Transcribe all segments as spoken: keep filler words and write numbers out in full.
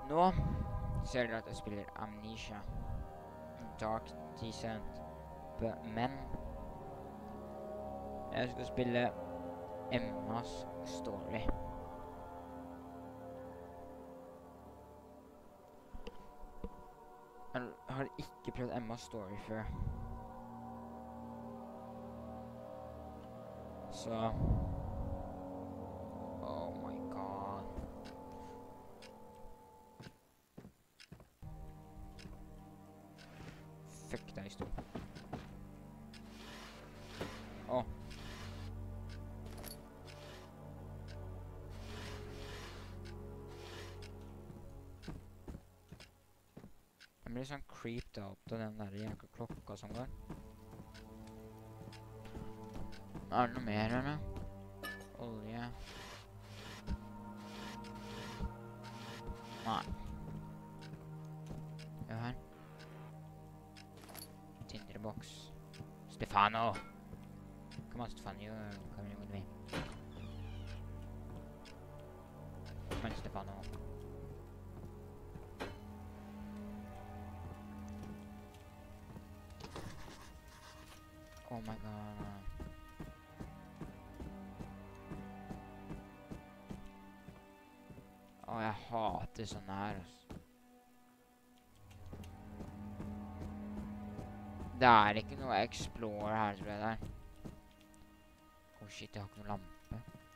Nå ser dere at jeg spiller Amnesia Dark Descent, men jeg skal spille Emmas Story. Jeg har ikke prøvd Emmas Story før. Så oh my god. Fuck deg stor. Åh. Jeg blir sånn creeped out av den der jævla klokka som går. Er det noe mer, eller? Olje. Nei. Ja, her. Tinderbox. Stefano! Come on, Stefano, you are coming with me. Come on, Stefano. Oh my god. Åh, jeg hater sånn her, altså. Det er ikke noe Explorer her, tror jeg der. Oh shit, jeg har ikke noen lampe.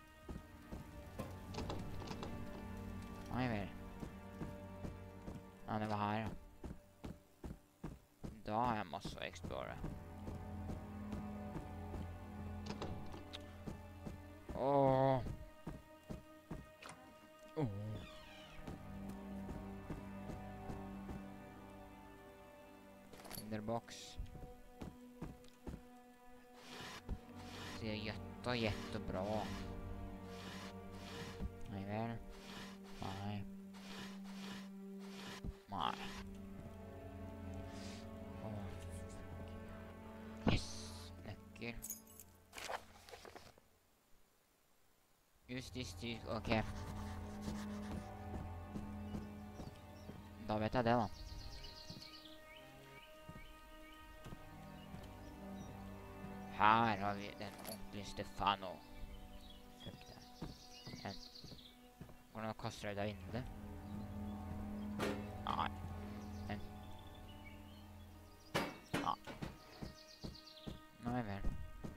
Nei vel. Nei, det var her, ja. Da har jeg masse å explore. Åh. Åh. Tinderbox. Det er gjett og gjett og bra. Nei vel. Nei. Nei. Åh. Yes. Nøkker. Just this, this. Ok. Da vet jeg det, da. Her har vi den ordentlige Stefano. Fuck det. En. Hvordan kaster jeg deg inn i det? Nei. En. Nei. Nei vel.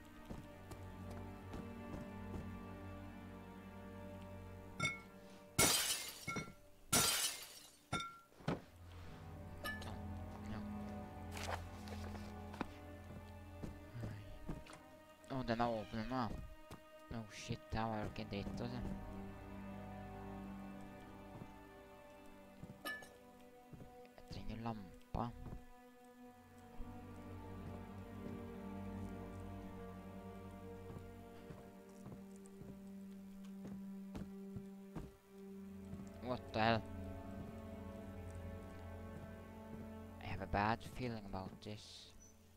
Åh, den er åpen nå. Oh shit, det her var jo ikke en date, altså. Jeg trenger lampa. What the hell? I have a bad feeling about this.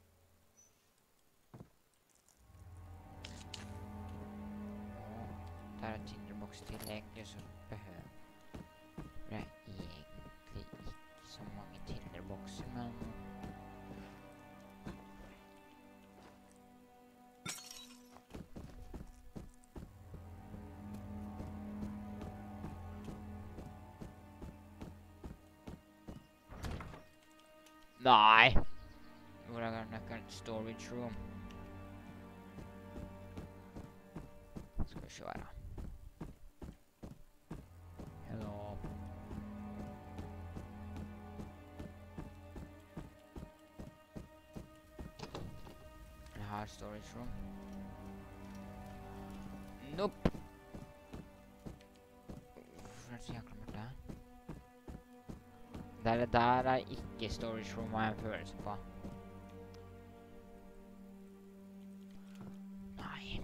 Der er Tinderbox tilgjengelig, så behøver jeg egentlig ikke så mange Tinderboxer, men... Nei! Hvor er nøkkelen? Storage room. Skal vi se her, da. Hello. Jeg har storage room. Nope. Hvorfor er det så jækla mørkt der? Der, der er ikke storage room, har jeg en følelse på. Nei.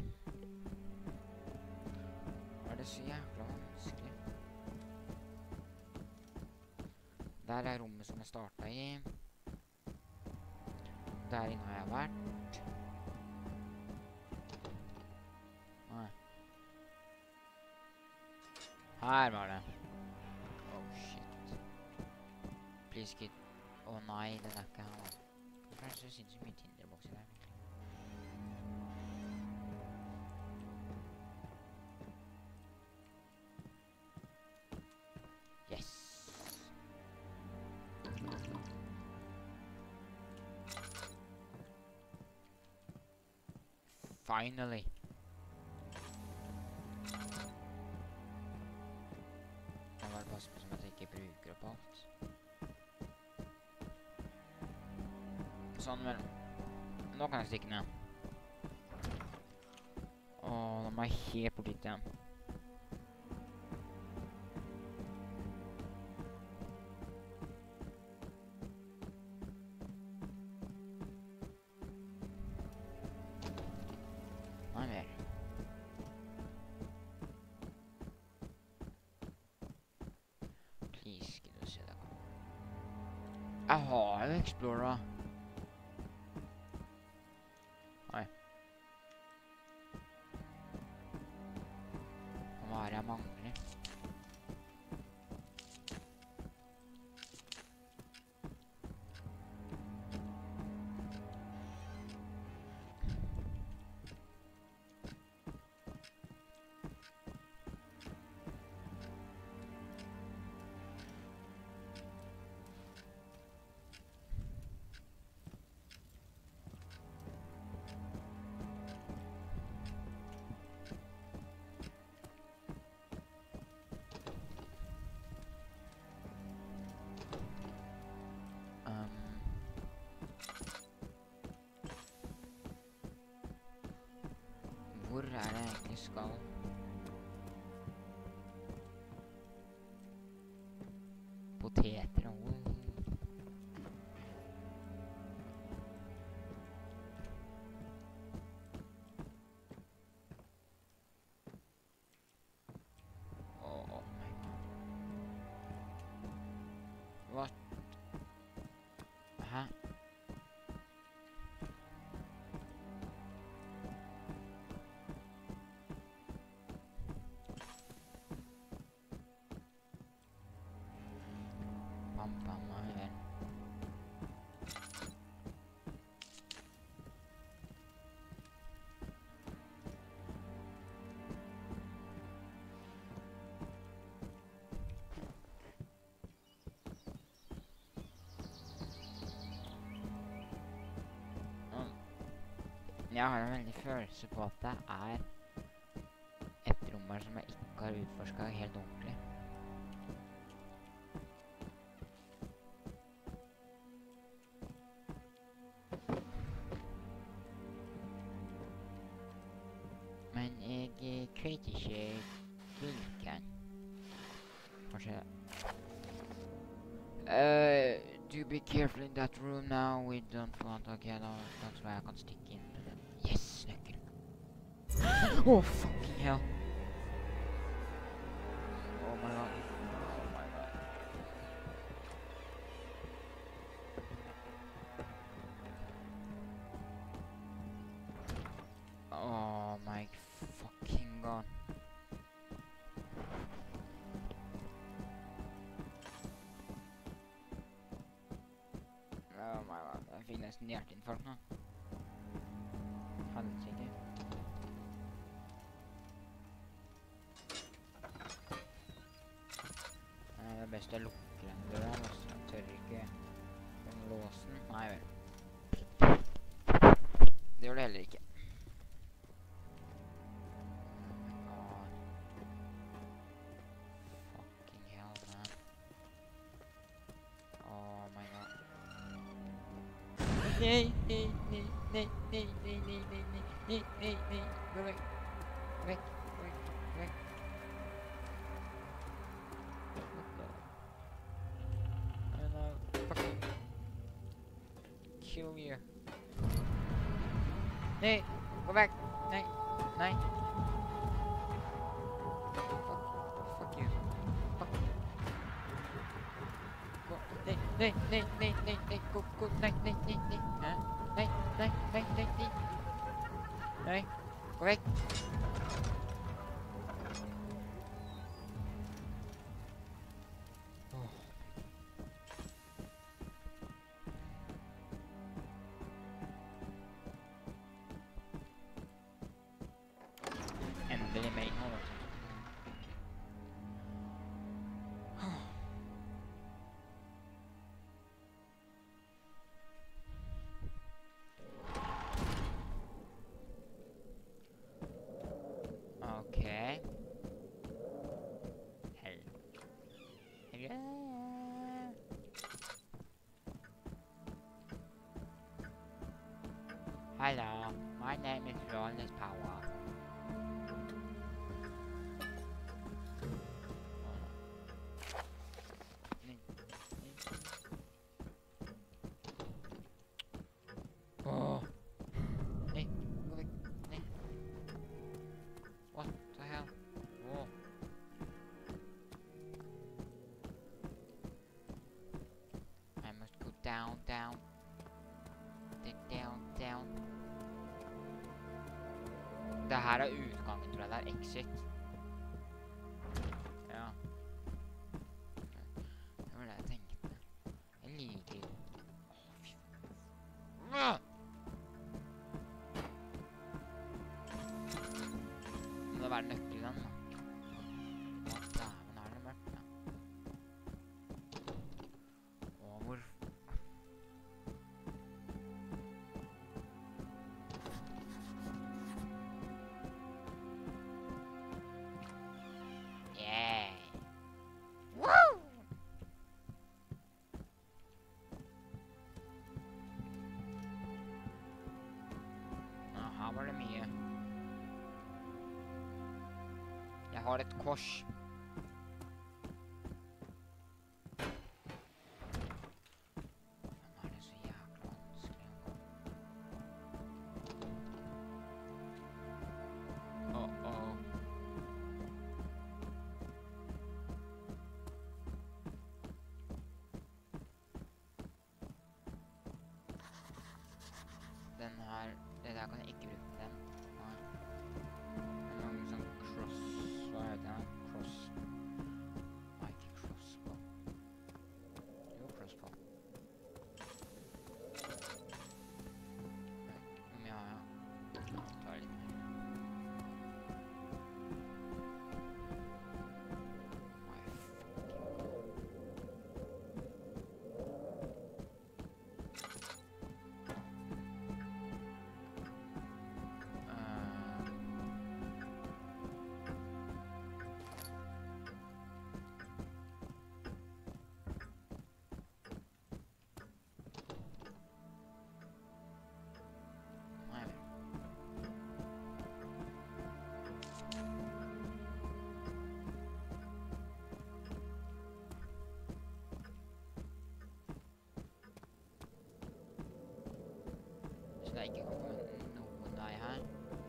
Var det så jækla vanskelig? Der er rommet som jeg startet i. Der inne har jeg vært. Nei. Her var det. Oh shit. please kid. Å nei, den er ikke her. Hvorfor er det så sinnssykt mye Tinderbokser der? Yes! Finally! Jeg må bare passe på som at jeg ikke bruker opp alt. Sånn vel. Nå kan jeg stikke ned. Åh, nå må jeg helt bort hit igjen. Nei mer. Please, skal du se det. Jeg har jo Explorer. Oi. Hva er det jeg mangler? Hvor er det jeg egentlig skal? Poteter og... Oh my god. What? Hæ? Mamma mia. Jeg har en veldig følelse på at det er et rom her som jeg ikke har utforsket helt ordentlig. Men jeg vet ikke hvilken. Kanskje... Uh, do be careful in that room now, we don't want... Okay, da, da tror jeg jeg kan stikke inn. Yes, nøkkel. Oh, fucking hell. Oh my god. Oh my god. Oh my fucking god. Oh my god, jeg fikk nesten hjerteinfarkt nå. Helsike. Det er best jeg lukker den døra, altså. Jeg tør ikke den låsen. Nei vel. Det gjør det heller ikke. Fucking hell, man. Oh my god. Nei, nei, nei, nei, nei, nei, nei, nei, nei, nei, nei, nei, gå vekk, vekk, vekk, vekk. And I'll fucking kill you. Nei, gå vekk, nei, nei. Fuck you, fuck. Gå, nei, nei, nei, nei, nei, nei, gå, gå, nei, nei, nei, nei. Hæ? Nei, nei, nei, nei, nei. Nei, gå vekk. Hello, my name is Rollins Power. Oh. Hey, gå vekk. Nei. What the hell? Oh. I must go down, down. Then down, down. Det her er utgangen, tror jeg. Det er exit. Ja. Det var det jeg tenkte. Jeg liker... Åh, fy faen. Må det være nøkkelen, da? Å, dæven, er det mørkt, da? Å, hvor... Yeah! Woo! Ja, her var det mye. Jeg har et kors. Men er det så jævla vanskelig å gå? Uh-oh. Den her, det der kan jeg ikke bruke den. Nei. Det er noen sånn cross, hva heter det? Cross. Nei, ikke crossbow. Jo, crossbow. Hvor mye har jeg? Ta litt mer. Nei, så det ikke kan komme noen vei her.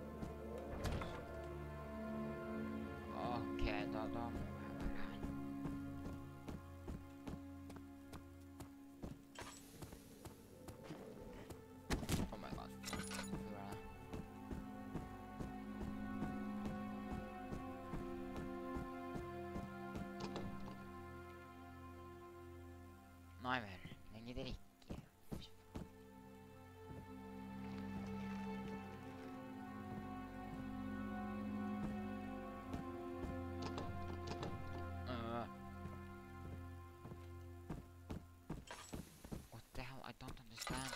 Ok, da, da må jeg være her. Oh my god. Hvor er det? Nei vel, den gidder ikke. What the hell? I don't understand.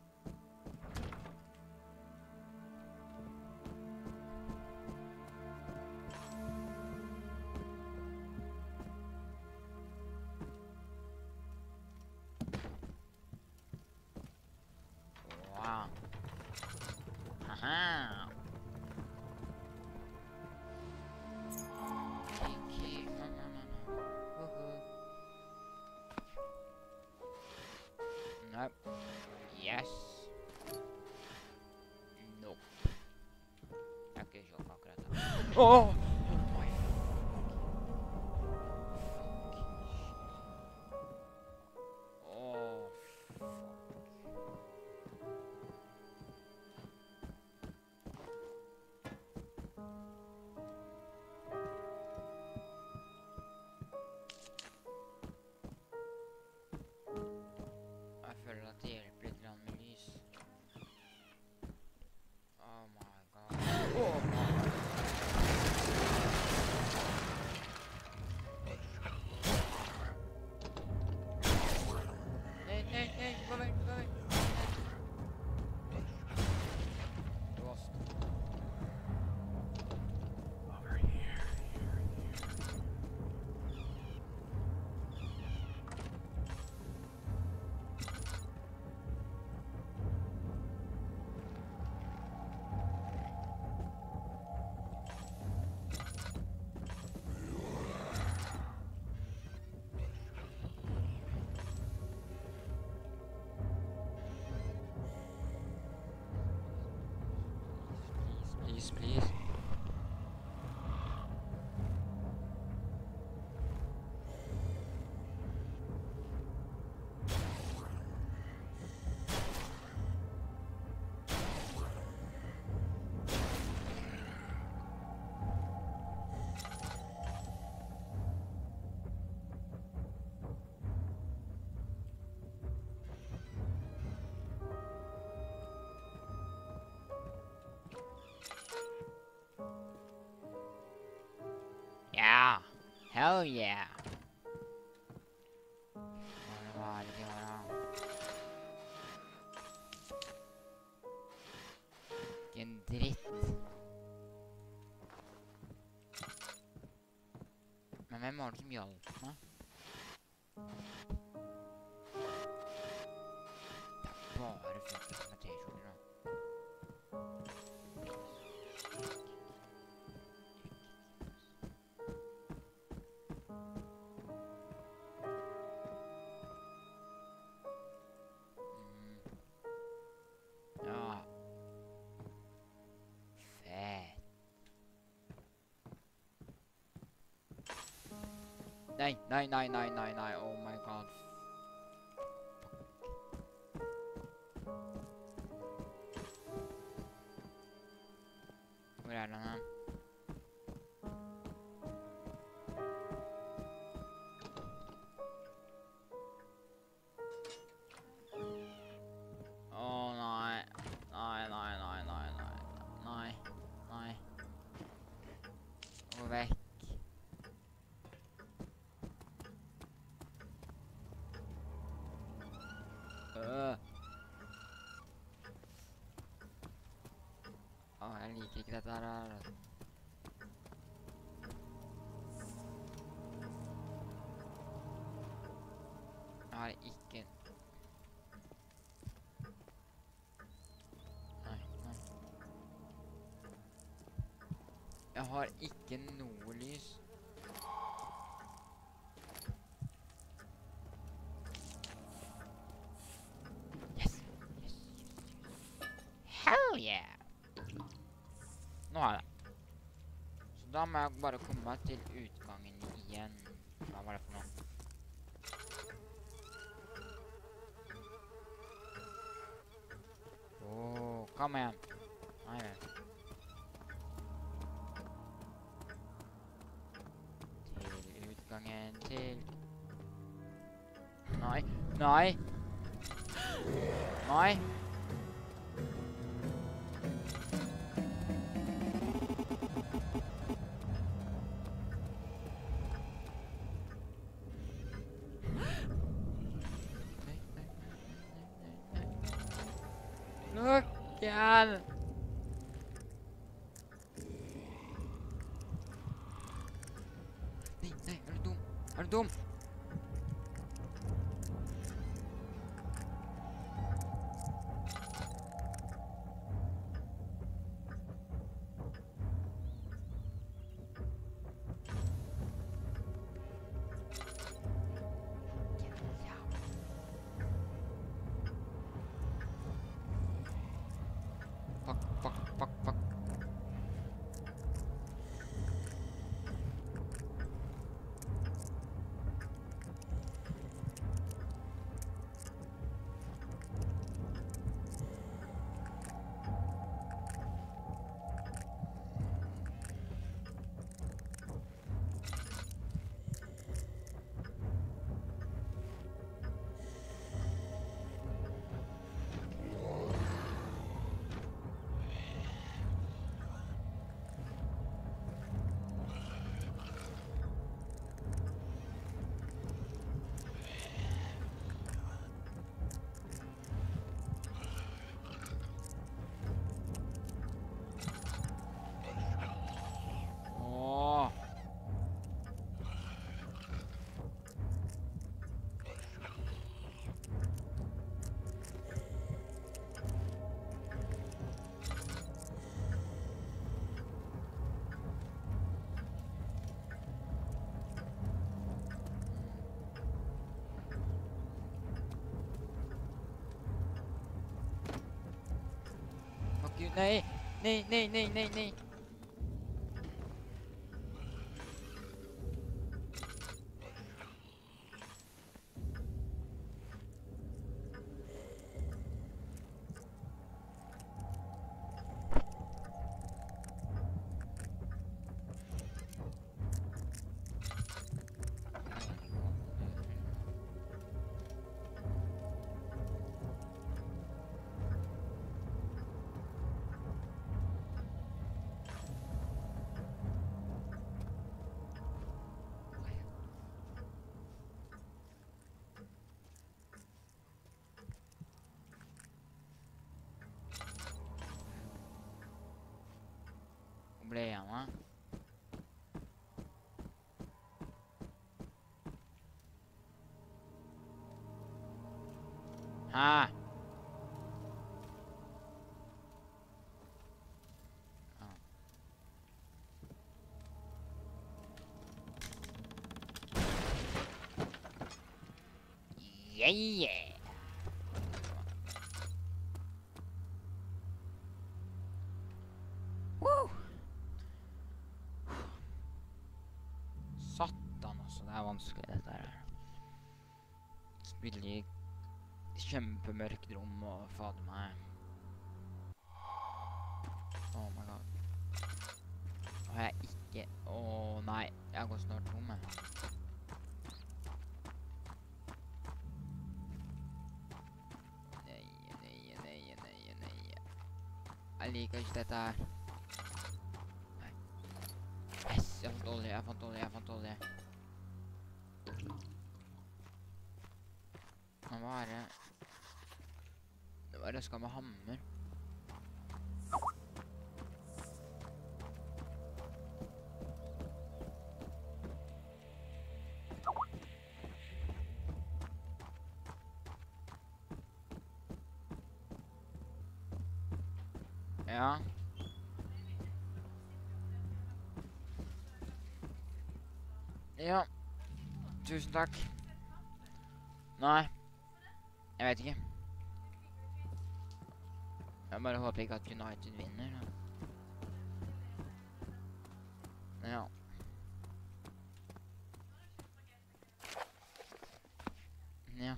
Wow. Haha. Kiki, no, no, no, no. Woohoo. Nope. Yes. Nope. Jeg har ikke kjøpt akkurat det. Åh! Oh my fucking shit. Åh, fuck. Jeg føler at det hjelper litt grann med lys. Oh my god. Oh my god. Yes, please. Yeah. Hell yeah. Hva var det de gjør da? Ikke en dritt. Men hvem var det som hjalp meg? Det er bare fullt med T-skjorter da. Nei, nei, nei, nei, nei, nei, oh my god. Hvor er den her? Åh, nei. Nei, nei, nei, nei, nei, nei, nei. Gå vekk. Åh, jeg liker ikke dette her. Jeg har ikke... Nei, nei. Jeg har ikke noe lys. Yeah. Nå har jeg det. Så da må jeg bare komme meg til utgangen igjen. Hva var det for noe? Åh, kom igjen. Nei, vel. Til utgangen til... Nei, nei. Nei. Look, yeah. Nei, nei, er du dum? Er du dum? Fuck, fuck, fuck, fuck. Gud, nei! Nej, nej, nej, nej, nej. Hvor ble jeg av? Hæ? Yeah, yeah. Woo! Satan, altså. Det er vanskelig, dette her. Spille i kjempemørkt rom og fader meg. Oh my god. Har jeg ikke... Åh, nei. Jeg går snart tom, jeg. Nei, nei, nei, nei, nei. Jeg liker ikke dette her. Nei. Yes, jeg fant olje, jeg fant olje, jeg fant olje. Men hva er det? Det var det skal med hammer. Ja. Ja. Tusen takk. Nei. Jeg vet ikke. Jeg bare håper ikke at United vinner. Ja. Ja.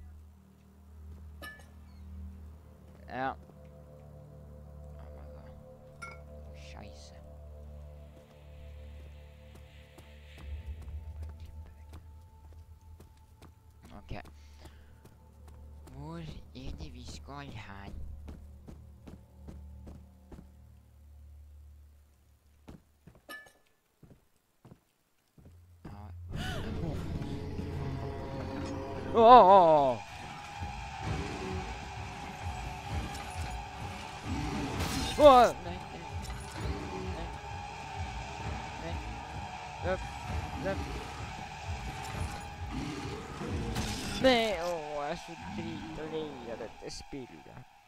Ja. Oh my god. Scheisse. Ok. Hvor er det vi skal her? Åh! Åh! Nei, nei. Nei. Nei. Løp. Løp. Nei, åh, jeg er så drit og lei av dette spillet.